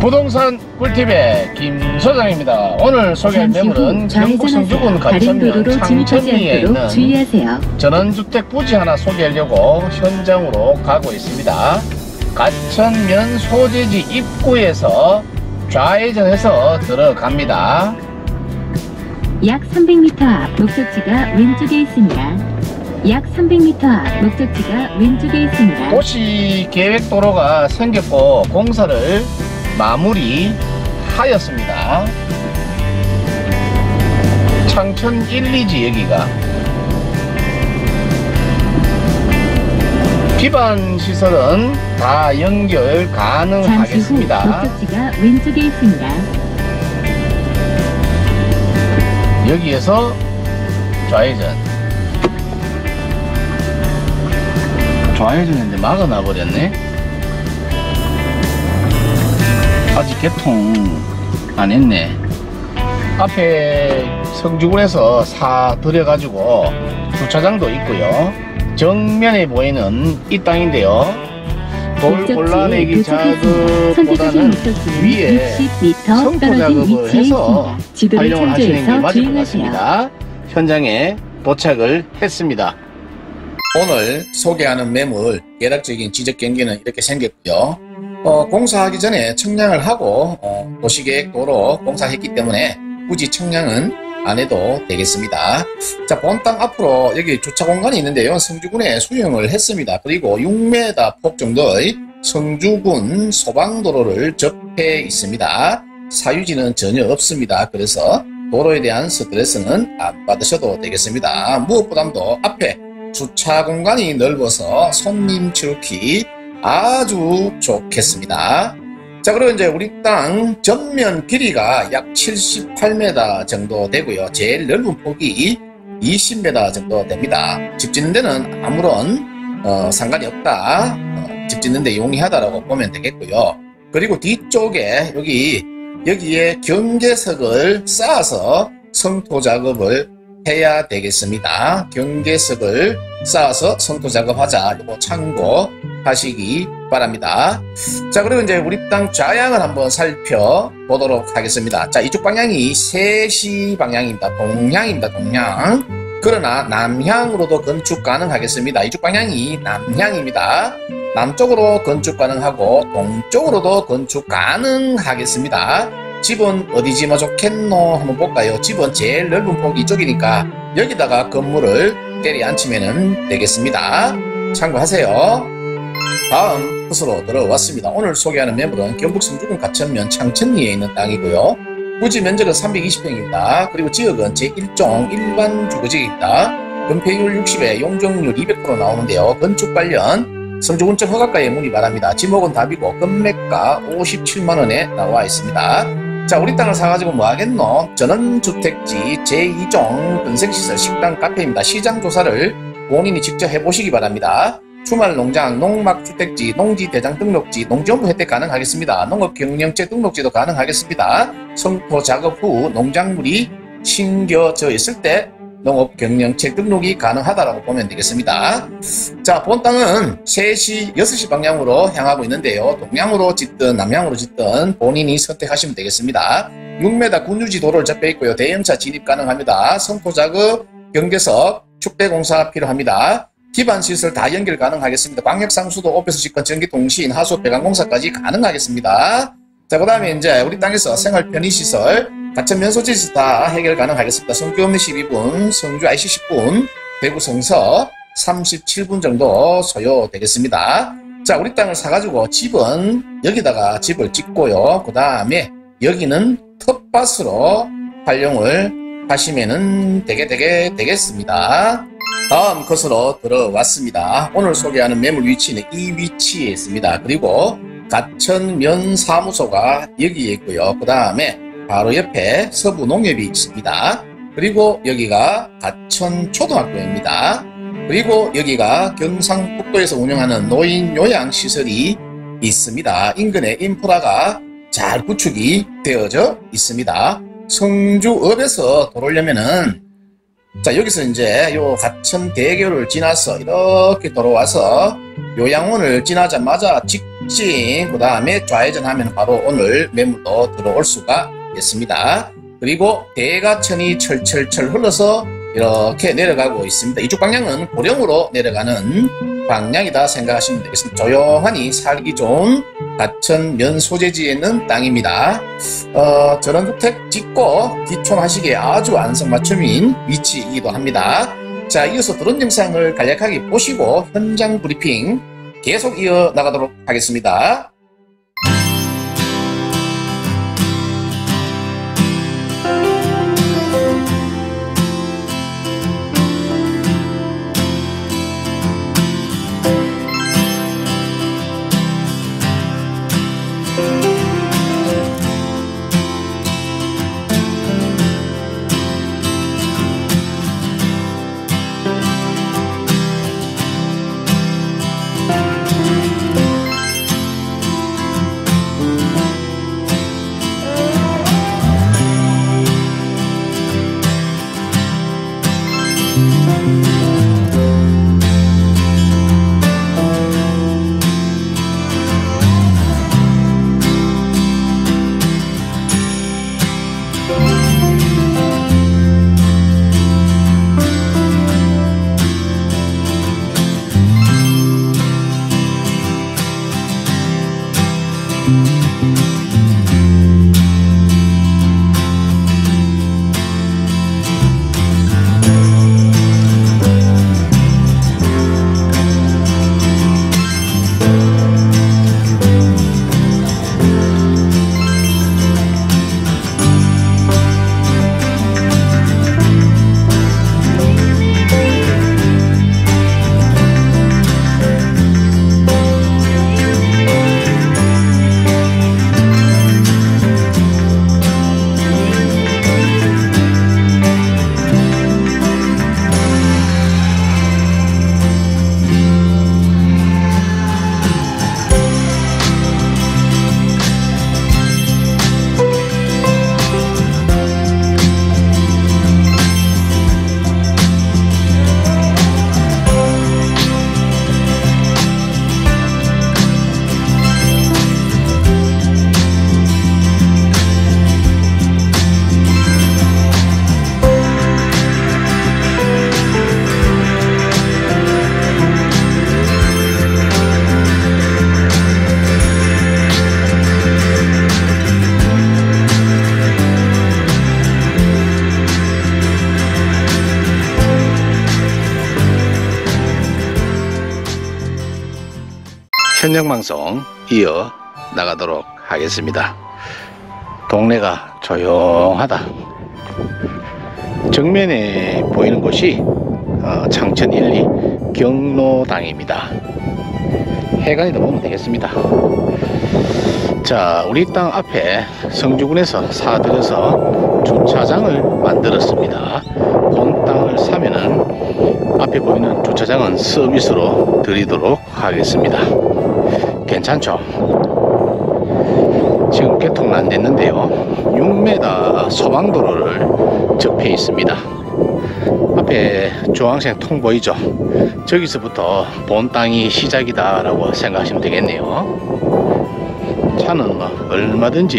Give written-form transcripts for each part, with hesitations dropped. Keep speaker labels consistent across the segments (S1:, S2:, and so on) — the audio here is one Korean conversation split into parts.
S1: 부동산 꿀팁의 김소장입니다. 오늘 소개할 매물은 경북 성주군 가천면 창천리에 있는
S2: 주의하세요.
S1: 전원주택 부지 하나 소개하려고 현장으로 가고 있습니다. 가천면 소재지 입구에서 좌회전해서 들어갑니다.
S2: 약 300m 앞 목적지가 왼쪽에 있습니다. 약 300m 앞 목적지가 왼쪽에 있습니다.
S1: 도시계획도로가 생겼고 공사를 마무리하였습니다. 창천 1, 2지 여기가. 기반 시설은 다 연결 가능하겠습니다.
S2: 잠시 후 목적지가 왼쪽에 있습니다.
S1: 여기에서 좌회전인데 막아놔 버렸네. 아직 개통 안 했네. 앞에 성주군에서 사 들여가지고 주차장도 있고요. 정면에 보이는 이 땅인데요. 돌 골라내기 작업보다는 위에 성토 작업을 해서 활용을 하시는 게 맞을 것 같습니다. 현장에 도착을 했습니다. 오늘 소개하는 매물 대략적인 지적 경계는 이렇게 생겼고요. 공사하기 전에 청량을 하고 도시계획도로 공사했기 때문에 굳이 청량은 안 해도 되겠습니다. 자, 본 땅 앞으로 여기 주차 공간이 있는데요. 성주군에 수용을 했습니다. 그리고 6m 폭 정도의 성주군 소방도로를 접해 있습니다. 사유지는 전혀 없습니다. 그래서 도로에 대한 스트레스는 안 받으셔도 되겠습니다. 무엇보다도 앞에 주차 공간이 넓어서 손님 치우기 아주 좋겠습니다. 자, 그리고 이제 우리 땅 전면 길이가 약 78m 정도 되고요. 제일 넓은 폭이 20m 정도 됩니다. 집 짓는 데는 아무런 상관이 없다. 집 짓는 데 용이하다라고 보면 되겠고요. 그리고 뒤쪽에 여기에 경계석을 쌓아서 성토 작업을 해야 되겠습니다. 경계석을 쌓아서 성토 작업하자. 이거 참고하시기 바랍니다. 자, 그리고 이제 우리 땅 좌향을 한번 살펴보도록 하겠습니다. 자, 이쪽 방향이 세시 방향입니다. 동향입니다. 동향. 그러나 남향으로도 건축 가능하겠습니다. 이쪽 방향이 남향입니다. 남쪽으로 건축 가능하고 동쪽으로도 건축 가능하겠습니다. 집은 어디 지으면 좋겠노? 한번 볼까요? 집은 제일 넓은 폭이 이쪽이니까 여기다가 건물을 때리 앉히면 되겠습니다. 참고하세요. 다음 컷으로 들어왔습니다. 오늘 소개하는 매물은 경북 성주군 가천면 창천리에 있는 땅이고요. 부지 면적은 320평입니다. 그리고 지역은 제1종 일반 주거지역입니다. 건폐율 60에 용적률 200% 나오는데요. 건축 관련 성주군청 허가가에 문의 바랍니다. 지목은 답이고 금매가 57만원에 나와 있습니다. 자, 우리 땅을 사가지고 뭐 하겠노? 전원주택지 제2종 건설시설 식당 카페입니다. 시장조사를 본인이 직접 해보시기 바랍니다. 주말 농장, 농막주택지, 농지대장 등록지, 농지원부 혜택 가능하겠습니다. 농업경영체 등록지도 가능하겠습니다. 성토 작업 후 농작물이 심겨져 있을 때 농업경영체 등록이 가능하다고 보면 되겠습니다. 자, 본 땅은 3시, 6시 방향으로 향하고 있는데요. 동향으로 짓든 남향으로 짓든 본인이 선택하시면 되겠습니다. 6m 군유지 도로를 접해 있고요. 대형차 진입 가능합니다. 성토 작업, 경계석, 축대공사 필요합니다. 기반시설 다 연결 가능하겠습니다. 광역상수도, 오피스 직권, 전기통신, 하수, 배관공사까지 가능하겠습니다. 자, 그 다음에 이제 우리 땅에서 생활 편의시설, 가천면 소재지 다 해결 가능하겠습니다. 성주읍내 12분, 성주 IC 10분, 대구 성서 37분 정도 소요되겠습니다. 자, 우리 땅을 사가지고 집은 여기다가 집을 짓고요. 그 다음에 여기는 텃밭으로 활용을 하시면은 되겠습니다. 다음 컷으로 들어왔습니다. 오늘 소개하는 매물 위치는 이 위치에 있습니다. 그리고 가천면 사무소가 여기에 있고요. 그 다음에 바로 옆에 서부농협이 있습니다. 그리고 여기가 가천초등학교입니다. 그리고 여기가 경상북도에서 운영하는 노인요양시설이 있습니다. 인근에 인프라가 잘 구축이 되어져 있습니다. 성주읍에서 돌아오려면은 자, 여기서 이제 요 가천대교를 지나서 이렇게 돌아와서 요양원을 지나자마자 직진, 그 다음에 좌회전하면 바로 오늘 매물로 들어올 수가 있겠습니다. 그리고 대가천이 철철철 흘러서 이렇게 내려가고 있습니다. 이쪽 방향은 고령으로 내려가는 방향이다 생각하시면 되겠습니다. 조용하니 살기 좋은 가천 면 소재지에 있는 땅입니다. 전원주택 짓고 기촌하시기에 아주 안성맞춤인 위치이기도 합니다. 자, 이어서 드론 영상을 간략하게 보시고 현장 브리핑 계속 이어나가도록 하겠습니다. 현장방송 이어 나가도록 하겠습니다. 동네가 조용하다. 정면에 보이는 곳이 창천 1, 2 경로당입니다. 해관이도 보면 되겠습니다. 자, 우리 땅 앞에 성주군에서 사들여서 주차장을 만들었습니다. 본 땅을 사면은 앞에 보이는 주차장은 서비스로 드리도록 하겠습니다. 괜찮죠? 지금 개통은 안 됐는데요. 6m 소방도로를 접해 있습니다. 앞에 주황색 통 보이죠? 저기서부터 본 땅이 시작이다 라고 생각하시면 되겠네요. 차는 뭐 얼마든지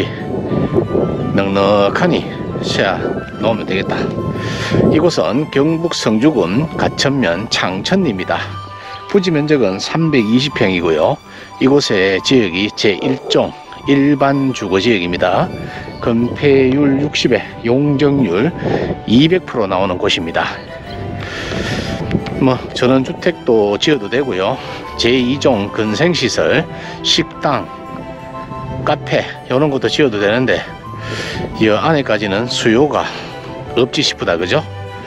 S1: 넉넉하니 세워 놓으면 되겠다. 이곳은 경북 성주군 가천면 창천리입니다. 부지 면적은 320평이고요. 이곳의 지역이 제1종 일반 주거지역입니다. 건폐율 60에 용적률 200% 나오는 곳입니다. 뭐 전원주택도 지어도 되고요. 제2종 근생시설, 식당, 카페 이런 것도 지어도 되는데 이 안에까지는 수요가 없지 싶다, 그죠?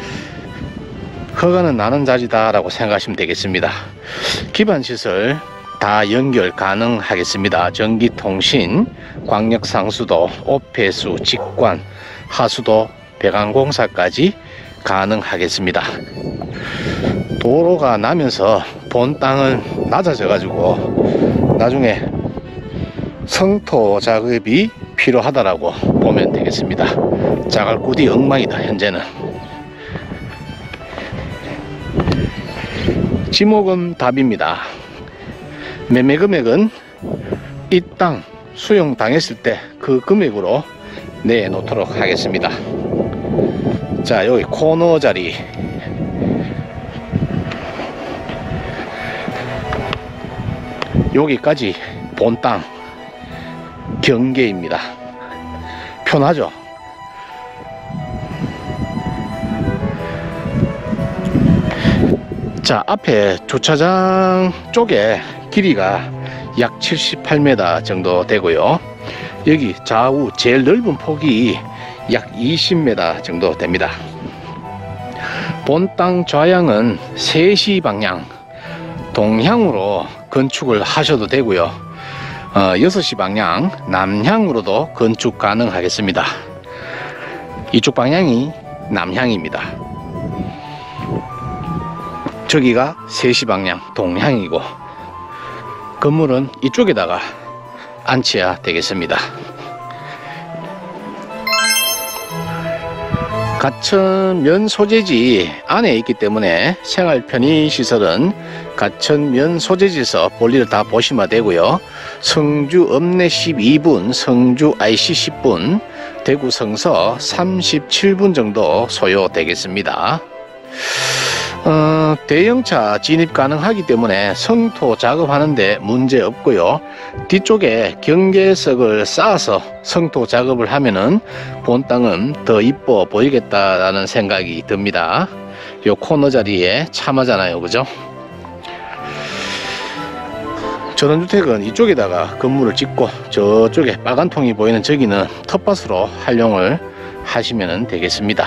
S1: 허가는 나는 자지다 라고 생각하시면 되겠습니다. 기반시설 다 연결 가능하겠습니다. 전기통신, 광역상수도, 오폐수, 직관, 하수도, 배관공사까지 가능하겠습니다. 도로가 나면서 본 땅은 낮아져 가지고 나중에 성토 작업이 필요하다라고 보면 되겠습니다. 자갈구디 엉망이다. 현재는 지목은 답입니다. 매매 금액은 이 땅 수용 당했을 때 그 금액으로 내놓도록 하겠습니다. 자, 여기 코너 자리 여기까지 본 땅 경계입니다. 편하죠? 자, 앞에 주차장 쪽에 길이가 약 78m 정도 되고요. 여기 좌우 제일 넓은 폭이 약 20m 정도 됩니다. 본 땅 좌향은 3시 방향 동향으로 건축을 하셔도 되고요. 6시 방향 남향으로도 건축 가능하겠습니다. 이쪽 방향이 남향입니다. 저기가 3시 방향 동향이고 건물은 이쪽에다가 앉혀야 되겠습니다. 가천면 소재지 안에 있기 때문에 생활 편의시설은 가천면 소재지에서 볼일을 다 보시면 되고요. 성주 읍내 12분, 성주 IC 10분, 대구 성서 37분 정도 소요되겠습니다. 대형차 진입 가능하기 때문에 성토 작업하는데 문제 없고요. 뒤쪽에 경계석을 쌓아서 성토 작업을 하면은 본 땅은 더 이뻐 보이겠다라는 생각이 듭니다. 요 코너 자리에 참하잖아요, 그죠? 전원주택은 이쪽에다가 건물을 짓고 저쪽에 빨간 통이 보이는 저기는 텃밭으로 활용을 하시면 되겠습니다.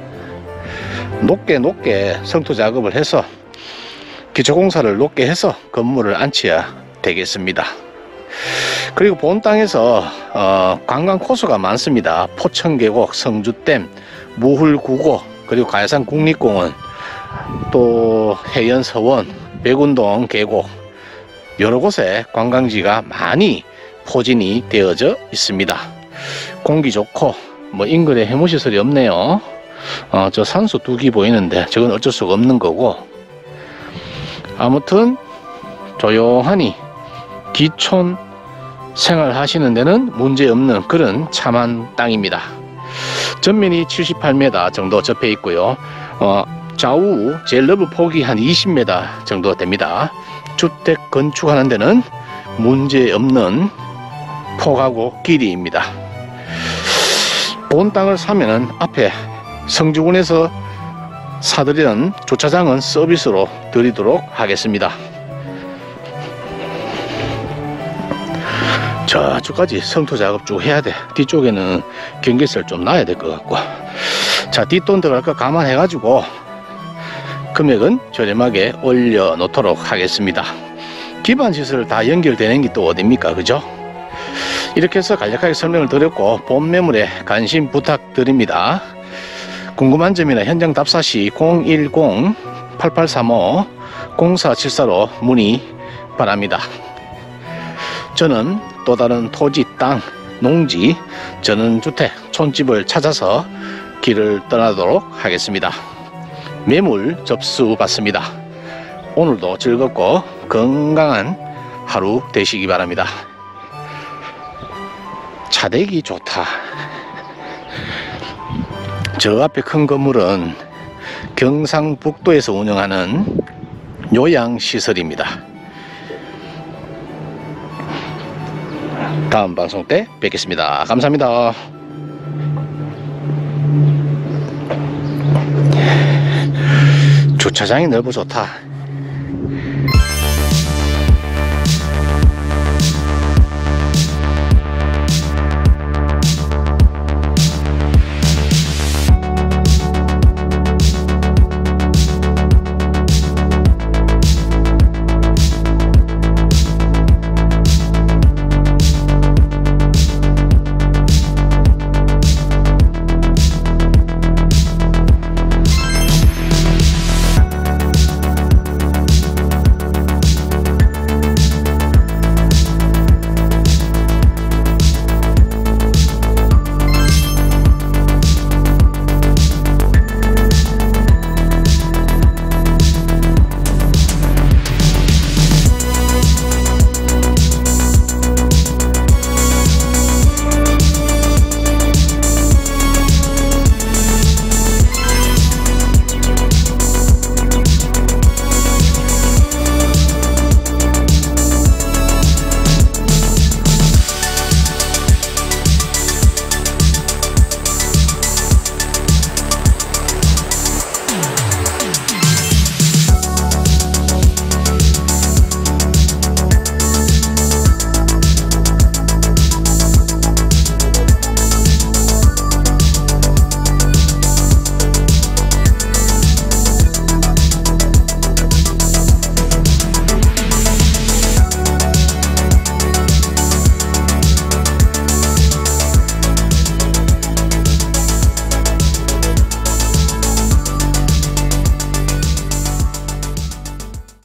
S1: 높게 성토 작업을 해서 기초공사를 높게 해서 건물을 앉혀야 되겠습니다. 그리고 본 땅에서 관광 코스가 많습니다. 포천계곡, 성주댐, 무훌구고, 그리고 가야산 국립공원, 또 해연서원, 백운동 계곡, 여러 곳에 관광지가 많이 포진이 되어져 있습니다. 공기 좋고 뭐 인근에 해무시설이 없네요. 저 산소 둑이 보이는데 저건 어쩔 수가 없는 거고, 아무튼 조용하니 기촌 생활하시는 데는 문제없는 그런 참한 땅입니다. 전면이 78m 정도 접해 있고요. 좌우 제일 넓은 폭이 한 20m 정도 됩니다. 주택 건축하는 데는 문제없는 폭하고 길이입니다. 본 땅을 사면은 앞에 성주군에서 사드리는 주차장은 서비스로 드리도록 하겠습니다. 저쪽까지 성토 작업 쭉 해야 돼. 뒤쪽에는 경계선을 좀 놔야 될 것 같고. 자, 뒷돈 들어갈 거 감안해 가지고 금액은 저렴하게 올려 놓도록 하겠습니다. 기반 시설 다 연결되는 게 또 어딥니까, 그죠? 이렇게 해서 간략하게 설명을 드렸고, 본 매물에 관심 부탁드립니다. 궁금한 점이나 현장 답사시 010-8835-0474로 문의 바랍니다. 저는 또 다른 토지, 땅, 농지, 전원주택, 촌집을 찾아서 길을 떠나도록 하겠습니다. 매물 접수 받습니다. 오늘도 즐겁고 건강한 하루 되시기 바랍니다. 차대기 좋다. 저 앞에 큰 건물은 경상북도에서 운영하는 요양시설입니다. 다음 방송 때 뵙겠습니다. 감사합니다. 주차장이 넓어 좋다.